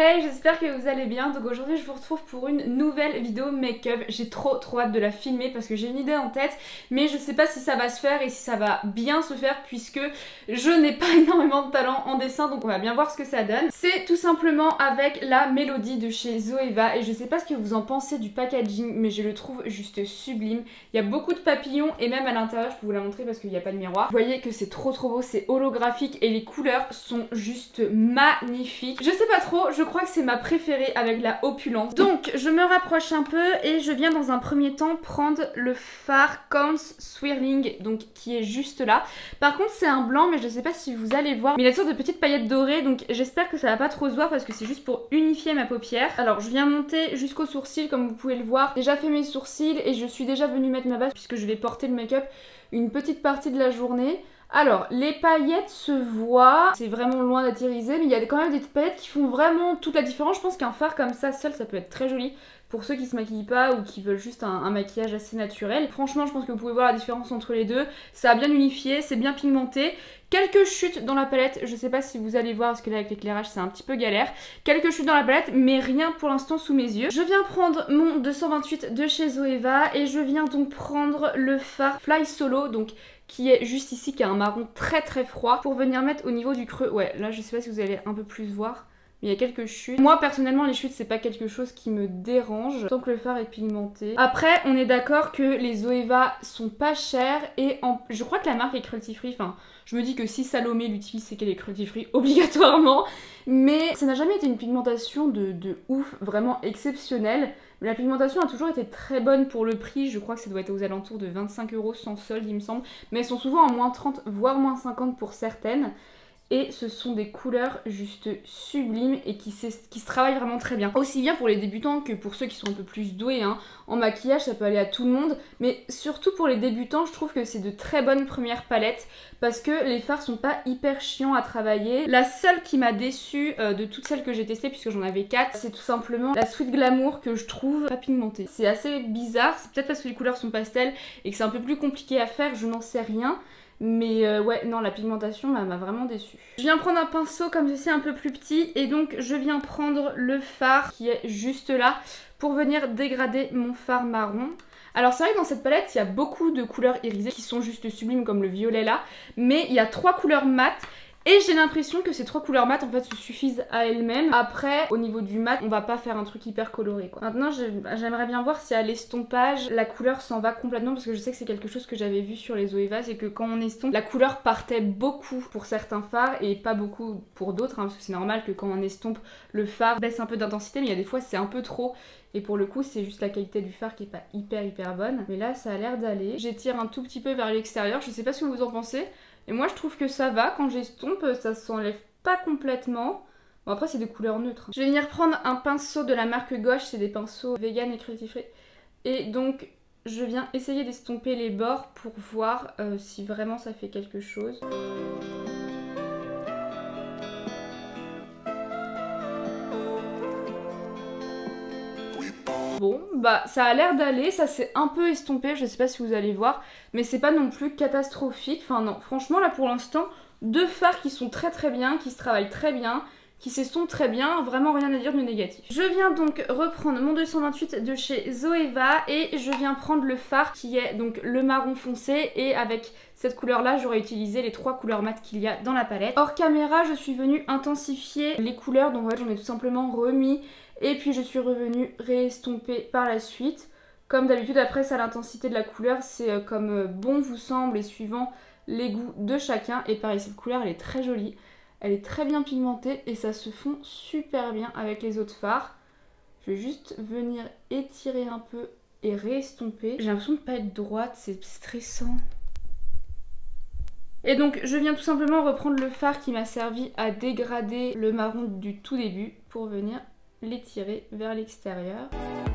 Hey, j'espère que vous allez bien. Donc aujourd'hui je vous retrouve pour une nouvelle vidéo make-up. J'ai trop hâte de la filmer parce que j'ai une idée en tête, mais je sais pas si ça va se faire et si ça va bien se faire puisque je n'ai pas énormément de talent en dessin, donc on va bien voir ce que ça donne. C'est tout simplement avec la Mélodie de chez Zoeva et je sais pas ce que vous en pensez du packaging, mais je le trouve juste sublime. Il y a beaucoup de papillons et même à l'intérieur, je peux vous la montrer parce qu'il n'y a pas de miroir. Vous voyez que c'est trop beau, c'est holographique et les couleurs sont juste magnifiques. Je sais pas trop, je crois que c'est ma préférée avec la opulence. Donc je me rapproche un peu et je viens dans un premier temps prendre le fard Counts Swirling, donc qui est juste là. Par contre c'est un blanc mais je sais pas si vous allez voir, mais il a une sorte de petites paillettes dorées, donc j'espère que ça va pas trop se voir parce que c'est juste pour unifier ma paupière. Alors je viens monter jusqu'au sourcil comme vous pouvez le voir. J'ai déjà fait mes sourcils et je suis déjà venue mettre ma base puisque je vais porter le make-up une petite partie de la journée. Alors, les paillettes se voient, c'est vraiment loin d'être irisé, mais il y a quand même des paillettes qui font vraiment toute la différence. Je pense qu'un fard comme ça seul, ça peut être très joli pour ceux qui se maquillent pas ou qui veulent juste un maquillage assez naturel. Franchement, je pense que vous pouvez voir la différence entre les deux. Ça a bien unifié, c'est bien pigmenté. Quelques chutes dans la palette, je sais pas si vous allez voir parce que là avec l'éclairage c'est un petit peu galère. Quelques chutes dans la palette, mais rien pour l'instant sous mes yeux. Je viens prendre mon 228 de chez Zoeva et je viens donc prendre le fard Fly Solo, donc qui est juste ici, qui a un marron très froid, pour venir mettre au niveau du creux. Ouais, là je sais pas si vous allez un peu plus voir, mais il y a quelques chutes. Moi personnellement les chutes c'est pas quelque chose qui me dérange tant que le fard est pigmenté. Après on est d'accord que les Zoeva sont pas chers et je crois que la marque est cruelty free, enfin je me dis que si Salomé l'utilise c'est qu'elle est cruelty free obligatoirement, mais ça n'a jamais été une pigmentation de ouf, vraiment exceptionnelle. Mais la pigmentation a toujours été très bonne pour le prix, je crois que ça doit être aux alentours de 25 € sans solde il me semble, mais elles sont souvent en moins 30 voire moins 50 pour certaines. Et ce sont des couleurs juste sublimes et qui se travaillent vraiment très bien. Aussi bien pour les débutants que pour ceux qui sont un peu plus doués, hein. En maquillage ça peut aller à tout le monde, mais surtout pour les débutants je trouve que c'est de très bonnes premières palettes parce que les fards sont pas hyper chiants à travailler. La seule qui m'a déçue de toutes celles que j'ai testées, puisque j'en avais 4, c'est tout simplement la Sweet Glamour que je trouve pas pigmentée. C'est assez bizarre, c'est peut-être parce que les couleurs sont pastel et que c'est un peu plus compliqué à faire, je n'en sais rien. Mais ouais, non, la pigmentation m'a vraiment déçue. Je viens prendre un pinceau comme ceci un peu plus petit et donc je viens prendre le fard qui est juste là pour venir dégrader mon fard marron. Alors c'est vrai que dans cette palette il y a beaucoup de couleurs irisées qui sont juste sublimes comme le violet là, mais il y a 3 couleurs mat. Et j'ai l'impression que ces 3 couleurs mat en fait se suffisent à elles-mêmes. Après au niveau du mat on va pas faire un truc hyper coloré quoi. Maintenant j'aimerais bien voir si à l'estompage la couleur s'en va complètement, parce que je sais que c'est quelque chose que j'avais vu sur les Zoeva, c'est que quand on estompe la couleur partait beaucoup pour certains fards et pas beaucoup pour d'autres, hein, parce que c'est normal que quand on estompe le fard baisse un peu d'intensité, mais il y a des fois c'est un peu trop. Et pour le coup c'est juste la qualité du fard qui est pas hyper bonne. Mais là ça a l'air d'aller. J'étire un tout petit peu vers l'extérieur, je sais pas ce que vous en pensez. Et moi je trouve que ça va, quand j'estompe ça s'enlève pas complètement. Bon après c'est des couleurs neutres. Je vais venir prendre un pinceau de la marque Gauche, c'est des pinceaux vegan et cruelty free. Et donc je viens essayer d'estomper les bords pour voir si vraiment ça fait quelque chose. Bon, bah ça a l'air d'aller, ça s'est un peu estompé, je sais pas si vous allez voir, mais c'est pas non plus catastrophique. Enfin non, franchement là pour l'instant, 2 fards qui sont très bien, qui se travaillent très bien, qui s'estompent très bien, vraiment rien à dire de négatif. Je viens donc reprendre mon 228 de chez Zoeva et je viens prendre le fard qui est donc le marron foncé, et avec cette couleur là j'aurais utilisé les 3 couleurs mat qu'il y a dans la palette. Hors caméra je suis venue intensifier les couleurs, donc en fait j'en ai tout simplement remis. Et puis je suis revenue réestomper par la suite. Comme d'habitude, après ça l'intensité de la couleur, c'est comme bon vous semble et suivant les goûts de chacun. Et pareil, cette couleur elle est très jolie, elle est très bien pigmentée et ça se fond super bien avec les autres fards. Je vais juste venir étirer un peu et réestomper. J'ai l'impression de pas être droite, c'est stressant. Et donc je viens tout simplement reprendre le fard qui m'a servi à dégrader le marron du tout début pour venir l'étirer vers l'extérieur.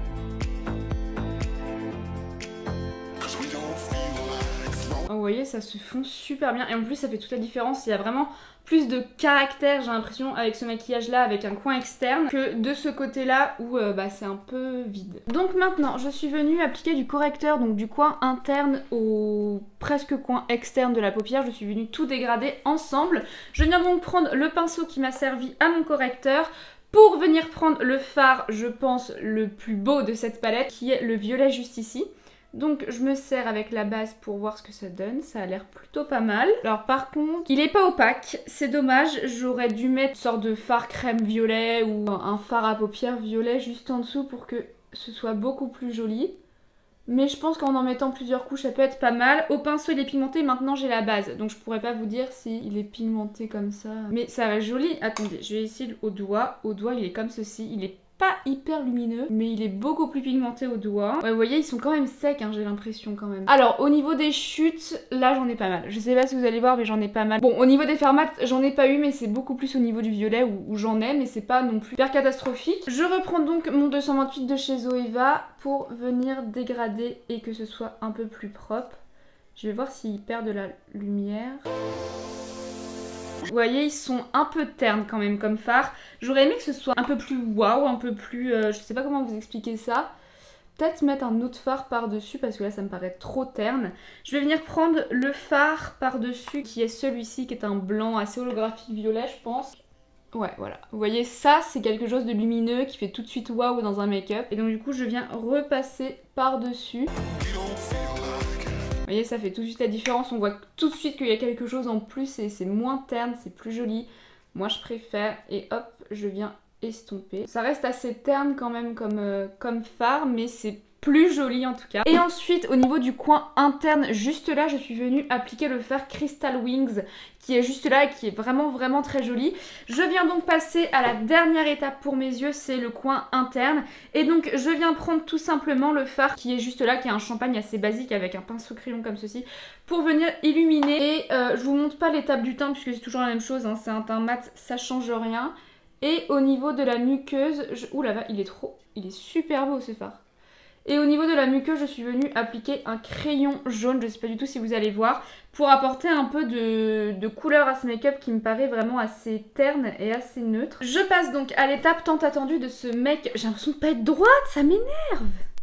Vous voyez, ça se fond super bien et en plus ça fait toute la différence. Il y a vraiment plus de caractère, j'ai l'impression, avec ce maquillage là, avec un coin externe, que de ce côté là où c'est un peu vide. Donc maintenant je suis venue appliquer du correcteur, donc du coin interne au presque coin externe de la paupière. Je suis venue tout dégrader ensemble. Je viens donc prendre le pinceau qui m'a servi à mon correcteur Pour venir prendre le fard, je pense le plus beau de cette palette, qui est le violet juste ici. Donc je me sers avec la base pour voir ce que ça donne, ça a l'air plutôt pas mal. Alors par contre, il est pas opaque, c'est dommage, j'aurais dû mettre une sorte de fard crème violet ou un fard à paupières violet juste en dessous pour que ce soit beaucoup plus joli. Mais je pense qu'en mettant plusieurs couches, ça peut être pas mal. Au pinceau, il est pigmenté, maintenant j'ai la base. Donc je pourrais pas vous dire s'il est pigmenté comme ça. Mais ça reste joli. Attendez, je vais essayer au doigt. Au doigt, il est comme ceci, il est pas hyper lumineux, mais il est beaucoup plus pigmenté au doigt. Ouais, vous voyez, ils sont quand même secs, hein, j'ai l'impression quand même. Alors, au niveau des chutes, là j'en ai pas mal. Je sais pas si vous allez voir, mais j'en ai pas mal. Bon, au niveau des fards mat, j'en ai pas eu, mais c'est beaucoup plus au niveau du violet où j'en ai, mais c'est pas non plus hyper catastrophique. Je reprends donc mon 228 de chez Zoeva pour venir dégrader et que ce soit un peu plus propre. Je vais voir s'il perd de la lumière. Vous voyez, ils sont un peu ternes quand même comme fard. J'aurais aimé que ce soit un peu plus waouh, un peu plus... je sais pas comment vous expliquer ça. Peut-être mettre un autre fard par-dessus parce que là ça me paraît trop terne. Je vais venir prendre le fard par-dessus qui est celui-ci qui est un blanc assez holographique violet je pense. Ouais, voilà. Vous voyez, ça c'est quelque chose de lumineux qui fait tout de suite waouh dans un make-up. Et donc du coup je viens repasser par-dessus. Vous voyez, ça fait tout de suite la différence, on voit tout de suite qu'il y a quelque chose en plus et c'est moins terne, c'est plus joli. Moi je préfère et hop, je viens estomper. Ça reste assez terne quand même comme fard, mais c'est plus joli en tout cas. Et ensuite au niveau du coin interne, juste là, je suis venue appliquer le fard Crystal Wings qui est juste là et qui est vraiment très joli. Je viens donc passer à la dernière étape pour mes yeux, c'est le coin interne. Et donc je viens prendre tout simplement le fard qui est juste là, qui est un champagne assez basique avec un pinceau crayon comme ceci, pour venir illuminer. Et je vous montre pas l'étape du teint puisque c'est toujours la même chose, hein, c'est un teint mat, ça change rien. Et au niveau de la muqueuse, ouh là là, il est super beau ce fard. Et au niveau de la muqueuse, je suis venue appliquer un crayon jaune, je ne sais pas du tout si vous allez voir, pour apporter un peu de couleur à ce make-up qui me paraît vraiment assez terne et assez neutre. Je passe donc à l'étape tant attendue de ce make-up. J'ai l'impression de pas être droite, ça m'énerve.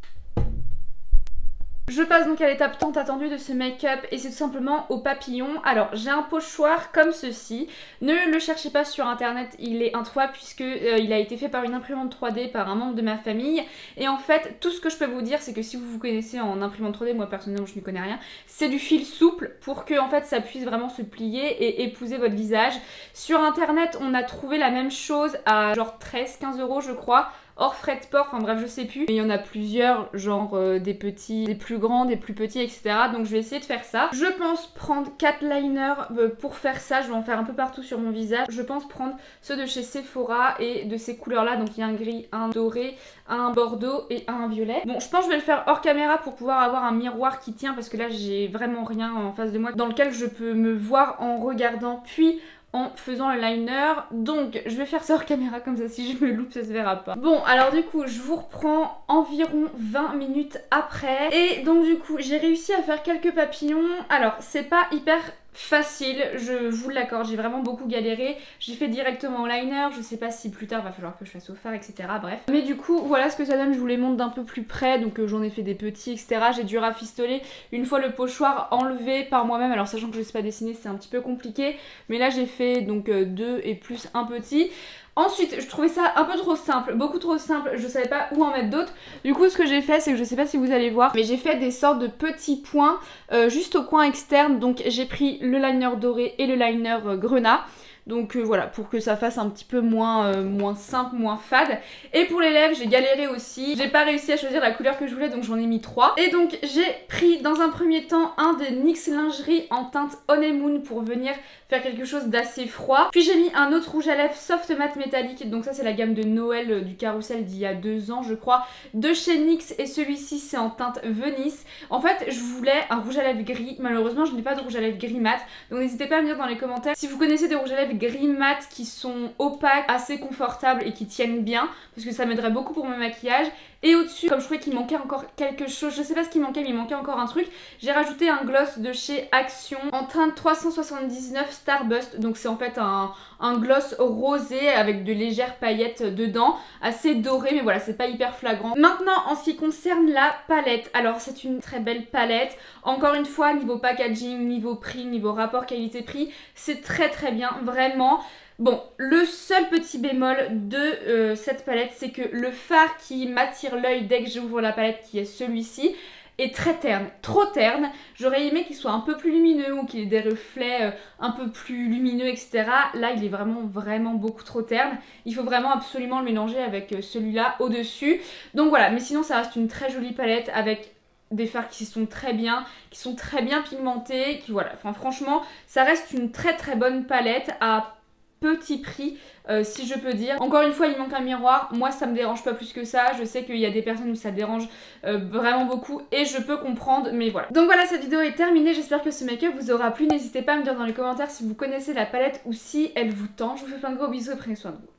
Je passe donc à l'étape tant attendue de ce make-up et c'est tout simplement au papillon. Alors j'ai un pochoir comme ceci, ne le cherchez pas sur internet, il est introuvable puisque il a été fait par une imprimante 3D par un membre de ma famille. Et en fait tout ce que je peux vous dire c'est que si vous vous connaissez en imprimante 3D, moi personnellement je n'y connais rien, c'est du fil souple pour que en fait ça puisse vraiment se plier et épouser votre visage. Sur internet on a trouvé la même chose à genre 13-15 € je crois, hors frais de port, enfin bref je sais plus. Il y en a plusieurs, genre des petits, des plus grands, des plus petits, etc. Donc je vais essayer de faire ça. Je pense prendre 4 liners pour faire ça, je vais en faire un peu partout sur mon visage. Je pense prendre ceux de chez Sephora et de ces couleurs là, donc il y a un gris, un doré, un bordeaux et un violet. Bon je pense que je vais le faire hors caméra pour pouvoir avoir un miroir qui tient parce que là j'ai vraiment rien en face de moi dans lequel je peux me voir en regardant puis en faisant le liner. Donc je vais faire ça hors caméra comme ça si je me loupe ça se verra pas. Bon alors du coup je vous reprends environ 20 minutes après et donc du coup j'ai réussi à faire quelques papillons. Alors c'est pas hyper facile, je vous l'accorde, j'ai vraiment beaucoup galéré. J'ai fait directement au liner, je sais pas si plus tard va falloir que je fasse au fard, etc. Bref. Mais du coup, voilà ce que ça donne, je vous les montre d'un peu plus près, donc j'en ai fait des petits, etc. J'ai dû rafistoler une fois le pochoir enlevé par moi-même, alors sachant que je sais pas dessiner, c'est un petit peu compliqué. Mais là j'ai fait donc 2 et plus un petit. Ensuite, je trouvais ça un peu trop simple, beaucoup trop simple, je savais pas où en mettre d'autres. Du coup, ce que j'ai fait, c'est que je sais pas si vous allez voir, mais j'ai fait des sortes de petits points juste au coin externe. Donc j'ai pris le liner doré et le liner grenat. Donc voilà, pour que ça fasse un petit peu moins simple, moins fade. Et pour les lèvres, j'ai galéré aussi. J'ai pas réussi à choisir la couleur que je voulais, donc j'en ai mis 3. Et donc j'ai pris dans un premier temps un de NYX Lingerie en teinte Honeymoon pour venir faire quelque chose d'assez froid. Puis j'ai mis un autre rouge à lèvres soft matte métallique. Donc ça c'est la gamme de Noël du Carrousel d'il y a 2 ans je crois. De chez NYX et celui-ci c'est en teinte Venice. En fait je voulais un rouge à lèvres gris. Malheureusement je n'ai pas de rouge à lèvres gris mat. Donc n'hésitez pas à me dire dans les commentaires si vous connaissez des rouges à lèvres gris mat qui sont opaques, assez confortables et qui tiennent bien. Parce que ça m'aiderait beaucoup pour mon maquillage. Et au-dessus, comme je trouvais qu'il manquait encore quelque chose, je sais pas ce qui manquait mais il manquait encore un truc, j'ai rajouté un gloss de chez Action en teinte 379 Starburst. Donc c'est en fait un gloss rosé avec de légères paillettes dedans, assez doré mais voilà c'est pas hyper flagrant. Maintenant en ce qui concerne la palette, alors c'est une très belle palette. Encore une fois niveau packaging, niveau prix, niveau rapport qualité-prix, c'est très bien vraiment. Bon, le seul petit bémol de cette palette, c'est que le fard qui m'attire l'œil dès que j'ouvre la palette, qui est celui-ci, est très terne, trop terne. J'aurais aimé qu'il soit un peu plus lumineux ou qu'il ait des reflets un peu plus lumineux, etc. Là, il est vraiment beaucoup trop terne. Il faut vraiment absolument le mélanger avec celui-là au-dessus. Donc voilà, mais sinon ça reste une très jolie palette avec des fards qui sont très bien pigmentés, qui voilà, enfin franchement, ça reste une très bonne palette à petit prix, si je peux dire. Encore une fois, il manque un miroir. Moi, ça me dérange pas plus que ça. Je sais qu'il y a des personnes où ça dérange vraiment beaucoup et je peux comprendre, mais voilà. Donc voilà, cette vidéo est terminée. J'espère que ce make-up vous aura plu. N'hésitez pas à me dire dans les commentaires si vous connaissez la palette ou si elle vous tente. Je vous fais plein de gros bisous et prenez soin de vous.